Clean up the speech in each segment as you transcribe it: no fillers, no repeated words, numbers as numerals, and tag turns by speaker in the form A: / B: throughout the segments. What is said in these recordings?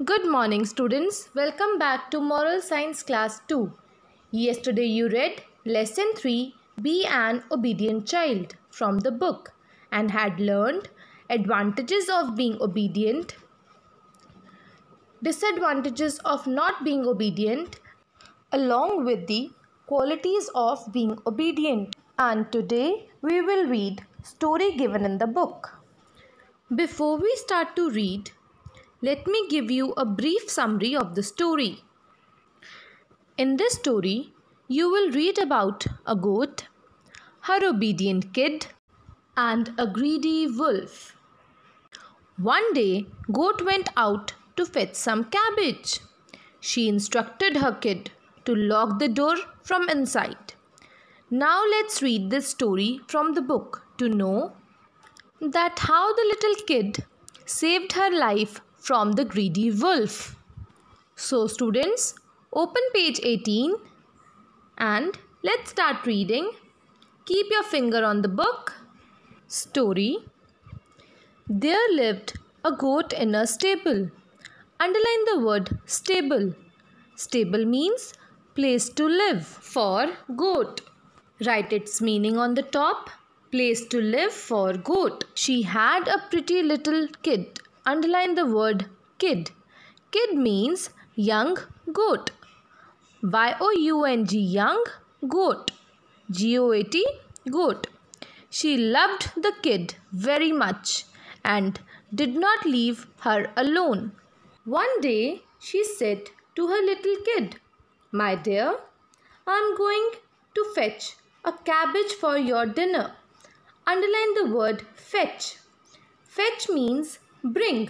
A: Good morning, students. Welcome back to Moral Science Class 2. Yesterday you read Lesson 3, Be an Obedient Child from the book and had learned advantages of being obedient, disadvantages of not being obedient, along with the qualities of being obedient. And today we will read story given in the book. Before we start to read, let me give you a brief summary of the story. In this story, you will read about a goat, her obedient kid, and a greedy wolf. One day, Goat went out to fetch some cabbage. She instructed her kid to lock the door from inside. Now let's read this story from the book to know that how the little kid saved her life from the greedy wolf. So students, open page 18 and let's start reading. Keep your finger on the book. Story. There lived a goat in a stable. Underline the word stable. Stable means place to live for goat. Write its meaning on the top. Place to live for goat. She had a pretty little kid. Underline the word kid. Kid means young goat. Y-O-U-N-G, young goat. G-O-A-T, goat. She loved the kid very much and did not leave her alone. One day she said to her little kid, "My dear, I am going to fetch a cabbage for your dinner." Underline the word fetch. Fetch means bring.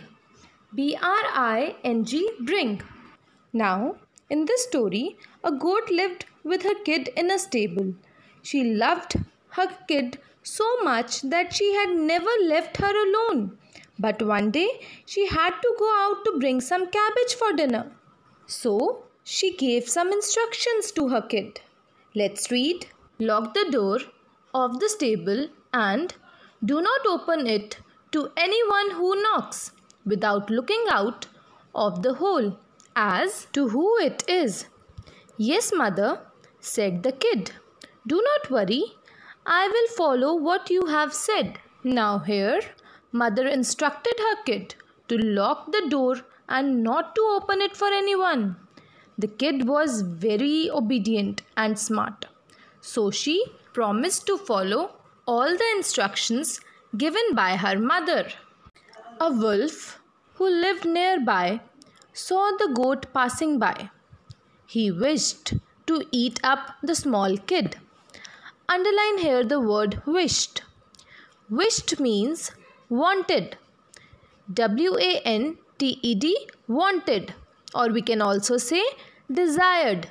A: B-R-I-N-G, bring. Now, in this story, a goat lived with her kid in a stable. She loved her kid so much that she had never left her alone. But one day, she had to go out to bring some cabbage for dinner. So, she gave some instructions to her kid. Let's read. Lock the door of the stable and do not open it to anyone who knocks without looking out of the hole as to who it is. "Yes, mother," said the kid. "Do not worry, I will follow what you have said." Now here, mother instructed her kid to lock the door and not to open it for anyone. The kid was very obedient and smart, so she promised to follow all the instructions given by her mother. A wolf who lived nearby saw the goat passing by. He wished to eat up the small kid. Underline here the word wished. Wished means wanted. W-A-N-T-E-D, wanted. Or we can also say desired.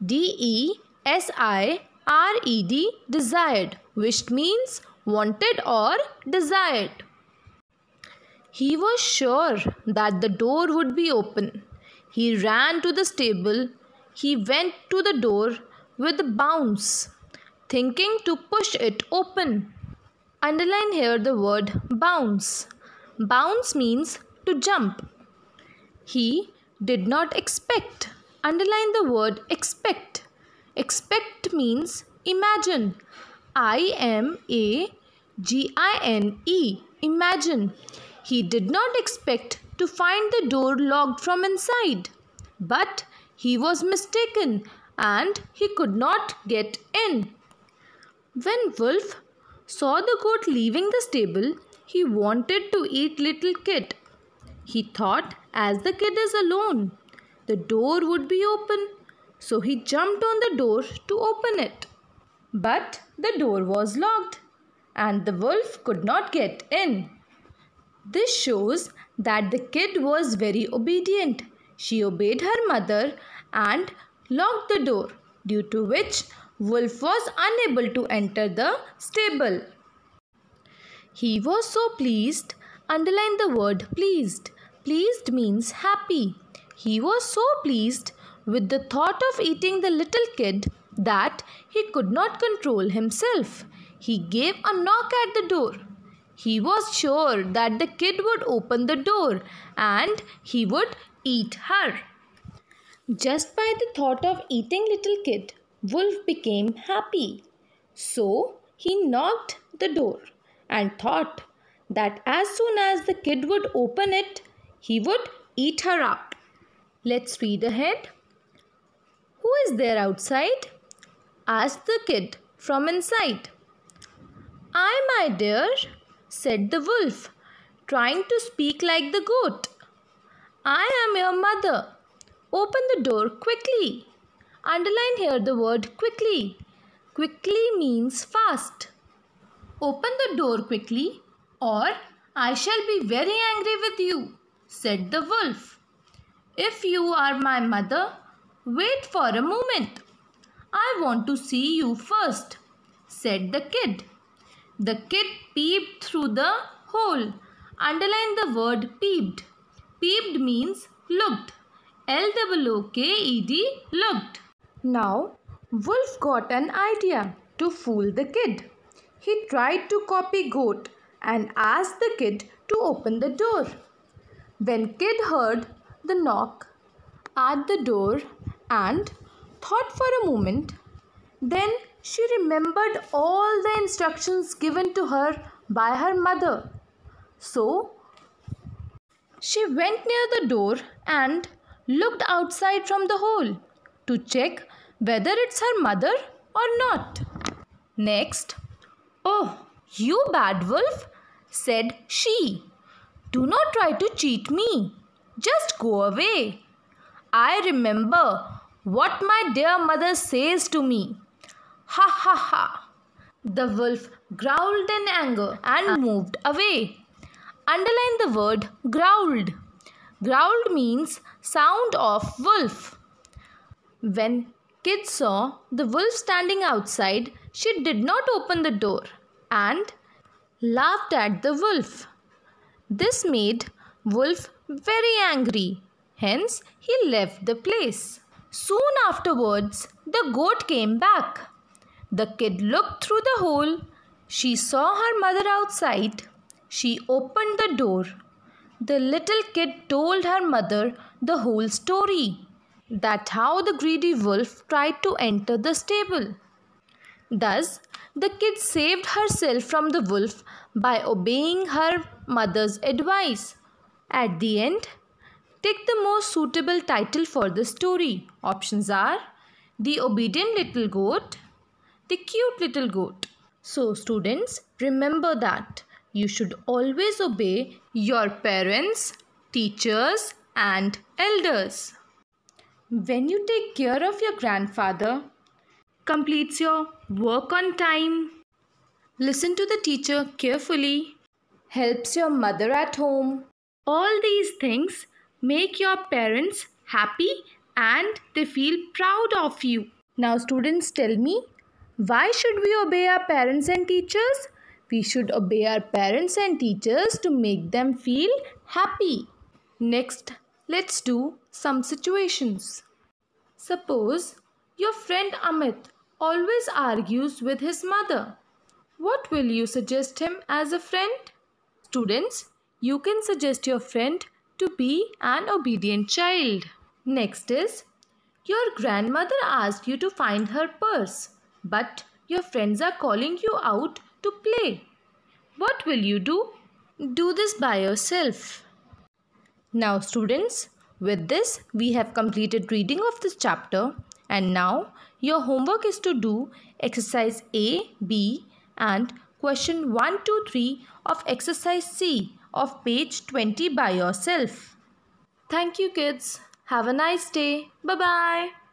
A: D-E-S-I-R-E-D, desired. Wished means wanted or desired. He was sure that the door would be open. He ran to the stable. He went to the door with a bounce, thinking to push it open. Underline here the word bounce. Bounce means to jump. He did not expect. Underline the word expect. Expect means imagine. I-M-A-G-I-N-E, imagine. He did not expect to find the door locked from inside. But he was mistaken and he could not get in. When Wolf saw the goat leaving the stable, he wanted to eat little kid. He thought as the kid is alone, the door would be open. So he jumped on the door to open it. But the door was locked and the wolf could not get in. This shows that the kid was very obedient. She obeyed her mother and locked the door, due to which Wolf was unable to enter the stable. He was so pleased. Underline the word pleased. Pleased means happy. He was so pleased with the thought of eating the little kid that he could not control himself. He gave a knock at the door. He was sure that the kid would open the door and he would eat her. Just by the thought of eating little kid, Wolf became happy. So he knocked the door and thought that as soon as the kid would open it, he would eat her up. Let's read ahead. Who is there outside? Asked the kid from inside. I, my dear, said the wolf, trying to speak like the goat. I am your mother. Open the door quickly. Underline here the word quickly. Quickly means fast. Open the door quickly or I shall be very angry with you, said the wolf. If you are my mother, wait for a moment. I want to see you first, said the kid. The kid peeped through the hole. Underline the word peeped. Peeped means looked. L-O-O-K-E-D, looked. Now, Wolf got an idea to fool the kid. He tried to copy goat and asked the kid to open the door. When kid heard the knock at the door and thought for a moment, then she remembered all the instructions given to her by her mother. So, she went near the door and looked outside from the hole to check whether it's her mother or not. Next, "Oh, you bad wolf," said she. "Do not try to cheat me. Just go away. I remember what my dear mother says to me." Ha ha ha. The wolf growled in anger and moved away. Underline the word growled. Growled means sound of wolf. When Kid saw the wolf standing outside, she did not open the door and laughed at the wolf. This made Wolf very angry. Hence, he left the place. Soon afterwards, the goat came back. The kid looked through the hole. She saw her mother outside. She opened the door. The little kid told her mother the whole story. That's how the greedy wolf tried to enter the stable. Thus, the kid saved herself from the wolf by obeying her mother's advice. At the end, take the most suitable title for the story. Options are The Obedient Little Goat, The Cute Little Goat. So, students, remember that you should always obey your parents, teachers, and elders. When you take care of your grandfather, completes your work on time, listen to the teacher carefully, helps your mother at home, all these things make your parents happy and they feel proud of you. Now students, tell me, why should we obey our parents and teachers? We should obey our parents and teachers to make them feel happy. Next, let's do some situations. Suppose your friend Amit always argues with his mother. What will you suggest him as a friend? Students, you can suggest your friend to be an obedient child. Next is, your grandmother asked you to find her purse, but your friends are calling you out to play. What will you do? Do this by yourself. Now students, with this we have completed reading of this chapter, and now your homework is to do exercise A, B and question 1, 2, 3 of exercise C of page 20 by yourself. Thank you kids. Have a nice day. Bye-bye.